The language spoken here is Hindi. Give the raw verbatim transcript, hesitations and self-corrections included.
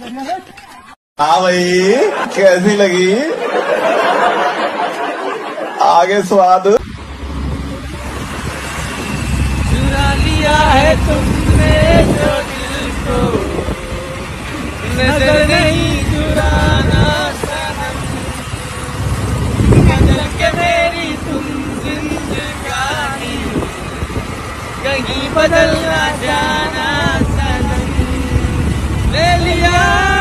हाँ भाई, कैसी लगी? आगे स्वाद। चुरा लिया है तुमने जो दिल को, नजर नहीं चुराना सनम, बदल के मेरी तुम जिंदगानी, कहीं बदल ना जाना सनम। ले लिया